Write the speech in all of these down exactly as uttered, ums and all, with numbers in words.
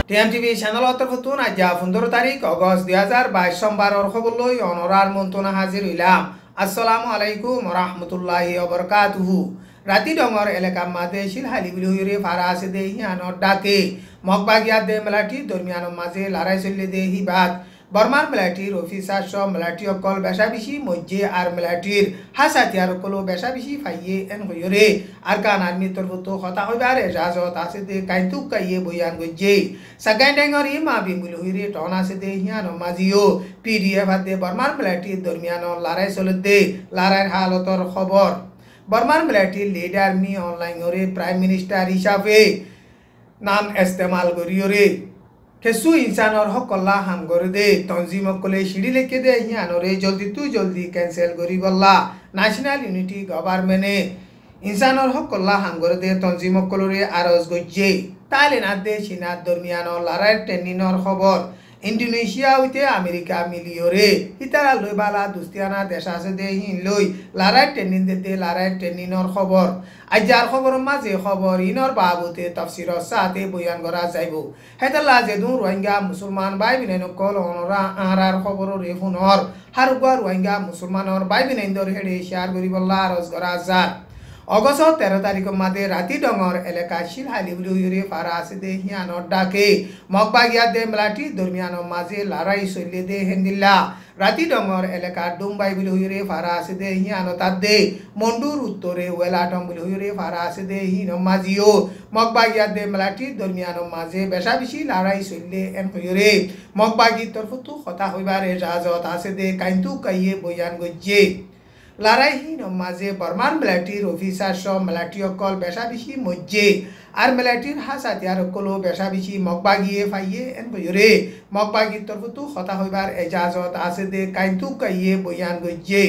টিএমটিভি চ্যানেলতর ফতুন আজ পনেরো তারিখ অগস্ট দুই হাজার বাইশ সোমবারর খবর লই অনরার মন্তনা হাজির হইলাম। আসসালামু আলাইকুম রহমতুল্লাহি ওবরকাতুহু। রাতি ডঙর এলাকা মাঝে শিলহালি বিলুইরে ফারা আছে দে হিয়ানর ডাকে মগবাগিয়া দে মেলাটি দরমিয়ানোর মাঝে লড়াই চললে দে হিবাদ বর্মার মেলাটির অফিসার সব মেলাটি অকল বেশা বেশি মজ্জে আর মেলাটির হাসাতিয়ার অকলও বেশা বেশি ফাইয়ে এন হইরে আর কান আর্মির তরফতো কথা হইবার এজাজত আছে দে কাইতুক কাইয়ে বইয়ান গজ্জে সাগাই ডেঙ্গর ই মা বিমুল হইরে টন আছে দে হিয়ানো মাজিও পিডিএফ হাতে বর্মার মেলাটির দরমিয়ানোর লড়াই চলে দে লড়াইয়ের হালতর খবর বর্মার মেলাটির লিডার মি অনলাইনরে প্রাইম মিনিস্টার হিসাবে নাম ইস্তেমাল করিয়রে কেসু ইনসানর হকল্লা হাম করে দে তঞ্জিম কলে সিঁড়ি লেখে দে হিয়ানরে জলদি তু জলদি ক্যান্সেল করি বললা ন্যাশনাল ইউনিটি গভর্নমেন্টে ইনসানর হকল্লা হাম করে দে তঞ্জিম কলরে আরজ গজ্জে তাইলে না দে চীনার দরমিয়ানর লড়াইয়ের ট্রেনিংর খবর ইন্দোনেশিয়া হইতে আমেরিকা মিলিয়রে ইতারা লই বালা দুস্তিয়ানা দেশ আছে দে হিন লই লড়াইয়ের ট্রেনিং দিতে লড়াইয়ের ট্রেনিংর খবর আজার খবর মাঝে খবর ইনর বাবুতে তফসির সাথে বয়ান করা যাইব হেতাল্লা যেদু রোহিঙ্গা মুসলমান ভাই বিনাই নকল অনরা আরার খবর রে হুনর হারুগা রোহিঙ্গা মুসলমানর ভাই বিনাইন্দর হেডে শেয়ার করি বল্লা আরজ করা যায় অগস্ট তেরো তারিখ মাদে রাতি ডঙর এলাকা শিলহালি বিলুইরে ফারা আছে দে হিয়ানর ডাকে মগবাগিয়া দে মেলাটি দরমিয়ানোর মাঝে লড়াই চললে দে হেন্দিল্লা রাতি ডঙর এলাকার ডুমবাই বিলুইরে ফারা আছে দে হিয়ানো তার দে মন্ডুর উত্তরে ওয়েলাটম বিলুইরে ফারা আছে দে হিন মাঝিও মগবাগিয়া দে মেলাটি দরমিয়ানোর মাঝে বেশা বেশি লড়াই চললে এন হইরে মগবাগির তরফতো কথা হইবার এজাজত আছে দে কাইন্তু কাইয়ে বয়ান গজ্জে লড়াই হিন মাঝে বর্মার মেলাটির অফিসার সব মেলাটি অকল বেশা বেশি মজ্জে আর মেলাটির হাসাতিয়ার অকলও বেশা বেশি মগবাগিয়ে ফাইয়ে এন বইরে মগবাগির তরফতো কথা হইবার এজাজত আছে দে কাইন্তু কাইয়ে বয়ান গজ্জে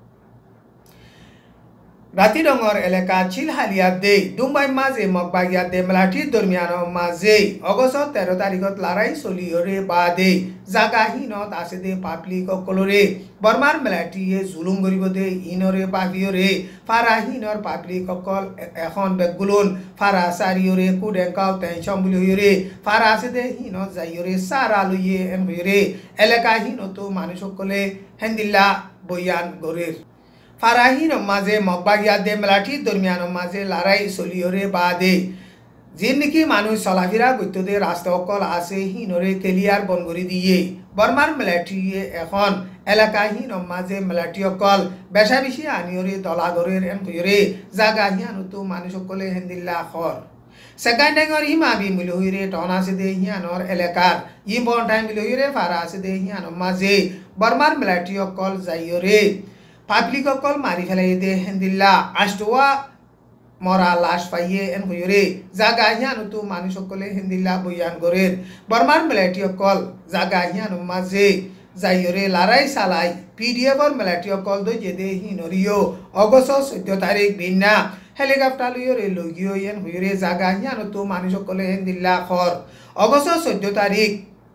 রাতি ডঙর এলাকা চিলহালিয়া দে দুম্বাই মাঝে মগবাগিয়া দে মেলাটির দরমিয়ানোর মাঝে অগস্ট তেরো তারিখত লড়াই চলিয়রে বাদে জাগাহীনত আছে দে পাবলিক অকলরে বর্মার মেলাটিয়ে জুলুম করিব দে ইনরে পাবিয়রে ফারাহীনর পাবলিক অকল এখন বেগুলন ফারা সারিয়রে কুডেঙ্কাও টেনশন বুলি হইরে ফারা আছে দে হিনত যাইয়রে সারা লইয়ে এন হইরে এলাকাহীনত মানুষ সকলে হেন্দিল্লা বয়ান গরের ফারাহীন মাঝে মগবাগিয়া দে মেলাটির দরমিয়ানোর মাঝে লড়াই চলিয়রে বাদে যে নাকি মানুষ চলাফেরা করতে দে রাস্তা অকল আছে হিনরে ক্লিয়ার বন করে দিয়ে বর্মার মেলাটিয়ে এখন এলাকাহীন মাঝে মেলাটি অকল বেশা বেশি আনিয়রে দলাগরের এন হইরে জাগা হিয়ানতো মানুষ সকলে হেন্দিল্লা খর সেকেন্ড ডেঙ্গর ইমা বি মিলি হইরে টন আছে দে হিয়ানর এলাকার ইম বন টাইম মিলি হইরে ফারা আছে দে হিয়ানোর মাঝে বর্মার মেলাটি অকল যাইয়রে পাবলিক অকল মারি ফেলাই দে হেন্দিল্লা আষ্টুয়া মরা লাশ পাইয়ে এন হইরে জাগা হিয়ানতো মানুষ সকলে হেন্দিল্লা বয়ান গরের বর্মার মেলাটি অকল জাগা হিয়ানোর মাঝে যাইয়রে লড়াই চালাই পিডিএফর মেলাটি অকল দই যে দে হিনরিও অগস্ট চৈধ্য তারিখ বিনা হেলিকপ্টার লইয়রে লগিও এন হইরে জাগা হিয়ানতো মানুষ সকলে হেন্দিল্লা খর অগস্ট চৈধ্য তারিখ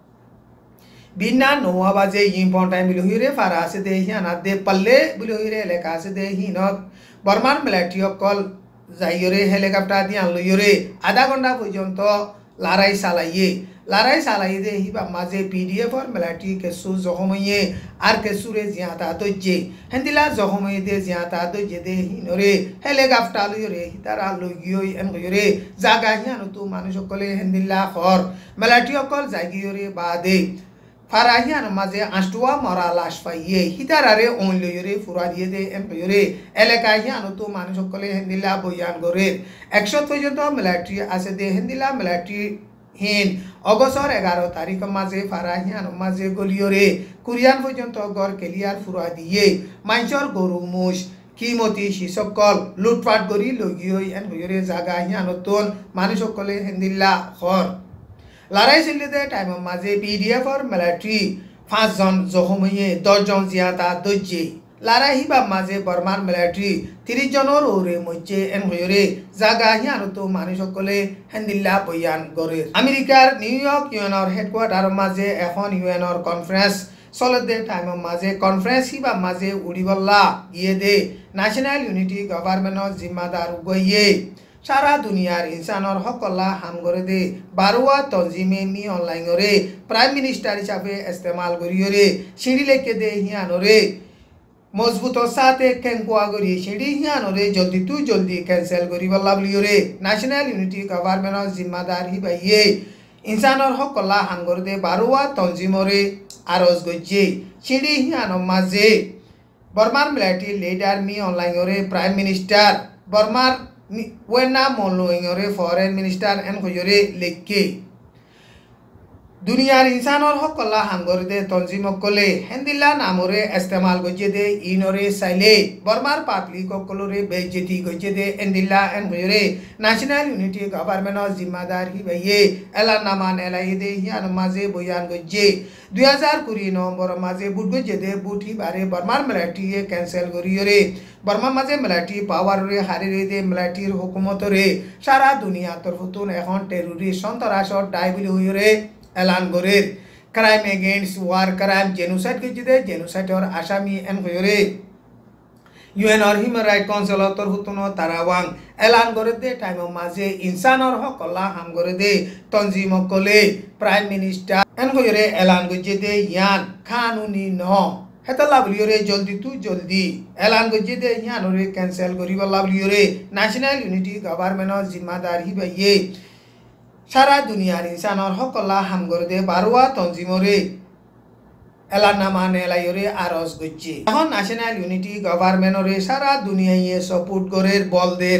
বিনা নৌয়া বাজে ইম্পর্ট টাইম বিলো হইরে ফারা আছে দে হিয়ানা দে পাল্লে বিলো হইরে এলাকা আছে দে হিনত বর্মার মেলাটি অকল যাইয়রে হেলিকপ্টার দিয়ে লইয়রে আধা ঘন্টা পর্যন্ত লড়াই চালাইয়ে লড়াই চালাই দে হিবা মাঝে পিডিএফর মেলাটি কেসু জখমইয়ে আর কেসুরে জিয়াতা দজ্জে হেন্দিলা জখমই দে জিয়াতা দজ্জে দে হিনরে হেলিকপ্টার লইয়রে হিতারা লগিয়ই এন হইরে জাগা হিয়ানতো মানুষ সকলে হেন্দিল্লা খর মেলাটি অকল জাগিয়রে বাদে ফারাহিয়ান মাঝে আষ্টুয়া মরা লাশ পাইয়ে হিতারারে ওন লইরে ফুরা দিয়ে দে এম লইরে এলাকা হিয়ানতো মানুষ সকলে হেন্দিল্লা বয়ান গরের একশো পর্যন্ত মেলাটি আছে দে হেন্দিল্লা মেলাটি হিন অগস্টর এগারো তারিখ মাঝে ফারাহিয়ান মাঝে গলিয়রে কুরিয়ান পর্যন্ত গড় কেলিয়ার ফুরা দিয়ে মাইচর গরু মুষ কিমতি শিসকল লুটপাট করি লগিয়ই এন হইরে জাগা হিয়ানতন মানুষ সকলে হেন্দিল্লা খর লড়াই চলিতে টাইমের মাঝে পিডিএফর মেলাটি পাঁচজন জখমইয়ে দশজন জিয়াতা দজ্জে লড়াই হিবা মাঝে বর্মার মেলাটি তিরিশ জনের ওরে মধ্যে এন হইরে জাগা হিয়ানতো মানুষ সকলে হেন্দিল্লা বয়ান গরে আমেরিকার নিউ ইয়র্ক ইউএনর হেডকোয়ার্টার মাঝে এখন ইউএনর কনফারেন্স চলতে টাইমের মাঝে কনফারেন্স হিবা মাঝে উড়িবল্লা গিয়ে দে ন্যাশনাল ইউনিটি গভর্নমেন্টর জিম্মাদার গইয়ে সারা দুনিয়ার ইনসানর হকল্লা হাম করে দে বারোয়া তঞ্জিমে মি অনলাইনরে প্রাইম মিনিস্টার হিসাবে ইস্তেমাল করিয়রে সিঁড়ি লেখে দে হিয়ানরে মজবুত সাথে কেঙ্কুয়া করি সিঁড়ি হিয়ানরে জলদি তু জলদি ক্যান্সেল করি বল্লা বলিয়রে ন্যাশনাল ইউনিটি গভর্নমেন্টর জিম্মাদার হিবাইয়ে ইনসানর হকল্লা হাম করে দে বারোয়া তঞ্জিমরে আরজ গজ্জে সিঁড়ি হিয়ানর মাঝে বর্মার মিলিটারি লিডার মি অনলাইনরে প্রাইম মিনিস্টার বর্মার ওয়েনা মনলোইংরে ফরেন মিনিস্টার এন কইরে লেখকে দুনিয়ার ইনসানর হকল্লা হাঙ্গর দে তঞ্জিমক কলে হেন্দিল্লা নামরে ইস্তেমাল গজে দে ইনরে সাইলে বর্মার পাবলিক কলরে বেজতি গজে দে হেন্দিল্লা এন কইরে ন্যাশনাল ইউনিটি গভর্নমেন্টর জিম্মাদার হিবাইয়ে এলা নামান এলাই দে হিয়ান মাঝে বয়ান গজে দুই হাজার কুড়ি নভেম্বর মাঝে বুট গজে দে বুট হিবারে বর্মার মিলিটারি ক্যান্সেল করিয়রে বর্মা মাঝে মিলিটারি পাওয়ার রে হারি রে দে মিলিটারির হুকুমত রে সারা দুনিয়া তরফতুন এখন টেররিস্ট সন্ত্রাসর ডাইবিলি হইরে এলান গরের crime against war crime genocide গজে দে জেনোসাইডর আসামি এন হইরে ইউএন অর হিউম্যান রাইট কাউন্সিল তরফতুন তারাওয়াং এলান করে দে টাইম মাঝে ইনসানর হকল্লা হাম করে দে তঞ্জিম কলে প্রাইম মিনিস্টার এন হইরে এলান গজে দে ইয়ান কানুনি ন হেতলা বলিয়রে জলদি তু জলদি এলান গজে দে ইয়ানরে ক্যান্সেল করিব লাবলিয়রে ন্যাশনাল ইউনিটি গভর্নমেন্টর জিম্মাদার হিবাইয়ে সারা দুনিয়ার ইনসানর হকল্লা হাম করে দে বারোয়া তঞ্জিমরে এলানামা নেলাইরে আরজ গজ্জে এখন ন্যাশনাল ইউনিটি গভর্নমেন্টরে সারা দুনিয়ায় সাপোর্ট গরের বলদের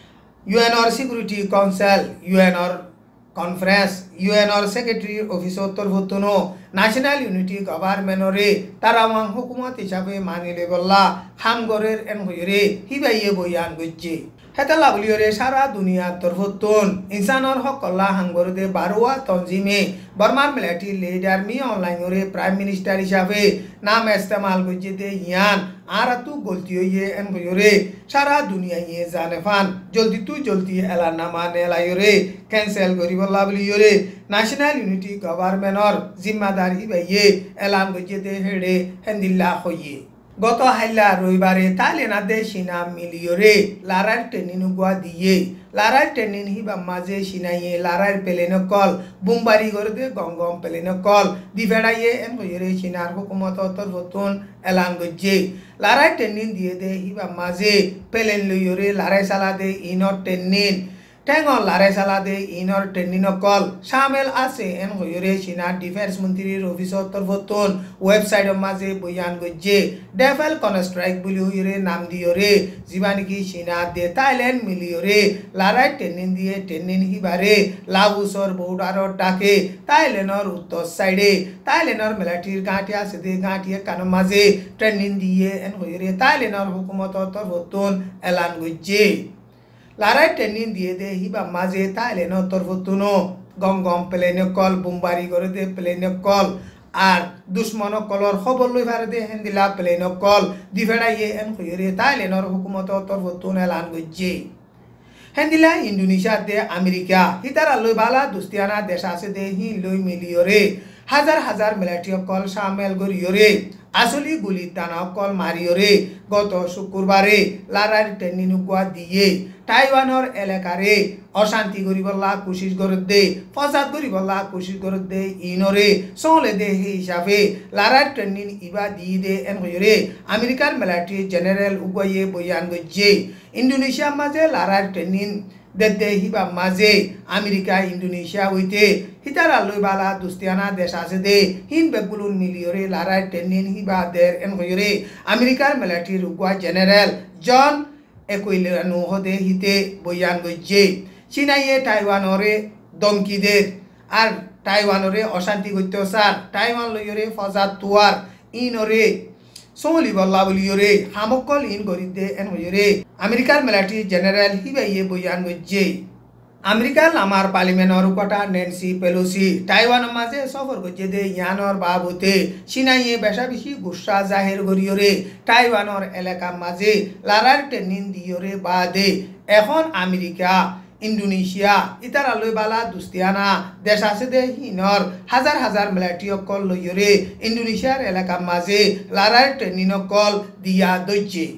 ইউএনর সিকিউরিটি কাউন্সিল ইউএনর কনফারেন্স ইউএনর সেক্রেটারি অফিসর তরফতুন ন্যাশনাল ইউনিটি গভর্নমেন্টরে তারাওয়াং হুকুমত হিসাবে মানিলে বল্লা হাম গরের এন হইরে হিবাইয়ে বয়ান গজ্জে হেতলা বলিয়রে সারা দুনিয়া তরফতুন ইনসানর হকল্লা হাঙ্গর দে বারোয়া তঞ্জিমে বর্মার মিলিটারি লিডার মি অনলাইনরে প্রাইম মিনিস্টার হিসাবে নাম ইস্তেমাল গজে দে ইয়ান আর তু গলতি হইয়ে এন হইরে সারা দুনিয়ায় জানে ফান জলদি তু জলদি এলান নামা নেলাইরে ক্যান্সেল করিব লাবলিয়রে ন্যাশনাল ইউনিটি গভর্নমেন্টর জিম্মাদার হিবাইয়ে এলান গজে দে হেডে হেন্দিল্লা হইয়ে গত হাইলা রবিবারে তাইলেনাদে সিনা মিলিয়রে লারার ট্রেনিং গুয়া দিয়ে লারার ট্রেনিং হিবা মাঝে সিনাইয়ে লারার পেলেন কল বুমবারি করে দে গঙ্গম পেলেন কল দিভেড়াইয়ে এন হইরে সিনার হুকুমত তরফতুন এলান গজ্জে লারার ট্রেনিং দিয়ে দে হিবা মাঝে পেলেন লইয়রে লারাই সালা দে ইনর ট্রেনিং টেঙ্গল লারে সালা দে ইনর ট্রেনিং কল সামেল আছে এন হইরে সিনা ডিফেন্স মন্ত্রীর অফিসর তরফতুন ওয়েবসাইট মাঝে বয়ান গজ্জে ডেফেল কনস্ট্রাইক বলি হইরে নাম দিয়রে জিবানিকি সিনা দে থাইল্যান্ড মিলিয়রে লারাই ট্রেনিং দিয়ে ট্রেনিং হিবারে লাউসর বৌডারর ডাকে থাইল্যান্ডর উত্তর সাইডে থাইল্যান্ডর মিলিটারির গাঁটি আছে দে গাঁটিয়ে কান মাঝে ট্রেনিং দিয়ে এন হইরে থাইল্যান্ডর হুকুমত তরফতুন এলান গজ্জে লারাই ট্রেনিং দিয়ে দে হিবা মাঝে থাইল্যান্ড তরফতুন গঙ্গম প্লেন কল বুমবারি করে দে প্লেন কল আর দুশ্মন কলর খবর লই ভারে দে হেন্দিলা প্লেন কল দিফেড়াইয়ে এন হইরে থাইল্যান্ডর হুকুমত তরফতুন এলান গজ্জে হেন্দিলা ইন্দোনেশিয়া দে আমেরিকা হিতারা লই বালা দুস্তিয়ানা দেশ আছে দে হি লই মিলিয়রে হাজার হাজার মিলিটারি কল সামেল করিয়রে আসলি গুলি টানা কল মারিয়রে গত শুক্রবারে লারার ট্রেনিং গুয়া দিয়ে টাইওয়ানর এলাকারে অশান্তি করিবল্লা কোশিশ করে দে ফসাদ করিবল্লা কোশিশ করে দে ইনরে সলে দে হিসাবে লারার ট্রেনিং ইবা দিয়ে দে এন হইরে আমেরিকার মিলিটারি জেনারেল উগয়ে বয়ান গজ্জে ইন্দোনেশিয়া মাঝে লারার ট্রেনিং দেদে হিবা মাঝে আমেরিকা ইন্দোনেশিয়া হইতে হিতারা লই বালা দুস্তিয়ানা দেশ আছে দে হিন বেগুলুন মিলিয়রে লারাই ট্রেনিং হিবা দের এন হইরে আমেরিকার মিলিটারি উগুয়া জেনারেল জন একইলানু হদে হিতে বয়ান গজ্জে চীনাইয়ে টাইওয়ানরে দমকিদের আর টাইওয়ানরে অশান্তি অত্যাচার টাইওয়ান লইয়রে ফজাত তুয়ার ইনরে সমলি বল্লা বলিয়রে হামকল ইন গরিদে এন হইরে আমেরিকার মিলিটারি জেনারেল হিবাইয়ে বয়ান গজ্জে আমেরিকার লামার পার্লিমেন্টর কটা নেন্সি পেলোসি টাইওয়ান মাঝে সফর গজ্জে দে ইয়ানর বাবতে সিনাইয়ে বেশা বেশি গুসা জাহের গরিয়রে টাইওয়ানর এলাকা মাঝে লারার ট্রেনিং দিয়রে বাদে এখন আমেরিকা ইন্দোনেশিয়া ইতারা লই বালা দুস্তিয়ানা দেশ আছে দে হিনর হাজার হাজার মিলিটারি কল লইয়রে ইন্দোনেশিয়ার এলাকা মাঝে লারার ট্রেনিং কল দিয়া দইছে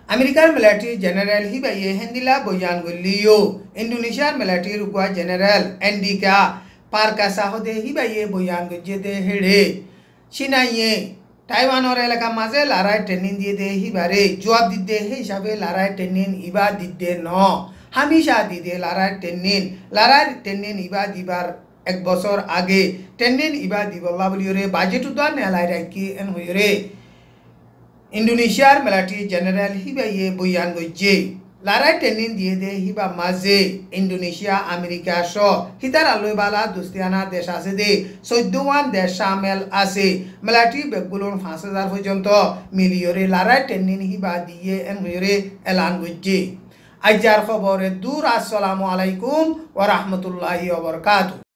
আমেরিকার মিলিটারি জেনারেল হিবাইয়ে হেন্দিলা বয়ান গলিও ইন্দোনেশিয়ার মিলিটারি রুকুয়া জেনারেল এন্ডিকা পারকাসা হদে হিবাইয়ে বয়ান গজেতে হেড়ে সিনাইয়ে তাইওয়ানের এলাকা মাঝে লড়াই ট্রেনিং দিয়ে দে হিবারে জবাব দিতে হে হিসাবে লড়াই ট্রেনিং ইবা দিতে ন হামিশা দিতে লড়াই ট্রেনিং লড়াই ট্রেনিং ইবা দিবার এক বছর আগে ট্রেনিং ইবা দিবল্লা বলিওরে বাজেট উদ্যান নেলাই রাখি এন হইরে ইন্দোনেশিয়ার মিলিটারি জেনারেল হিবাইয়ে বয়ান গজে লড়াই ট্রেনিং দিয়ে দে হিবা মাঝে ইন্দোনেশিয়া আমেরিকা সহ হিতার আলোয়বালা দুস্তিয়ানা দেশ আছে দে চৈদ্যওয়ান দেশ সামেল আছে মিলিটারি বেগগুলোর পাঁচ হাজার পর্যন্ত মিলিয়রে লড়াই ট্রেনিং হিবা দিয়ে এন হইরে এলান গজে আইজার খবরে দূর আসসালামু আলাইকুম ওয়া রাহমাতুল্লাহি ওয়া বারাকাতুহু।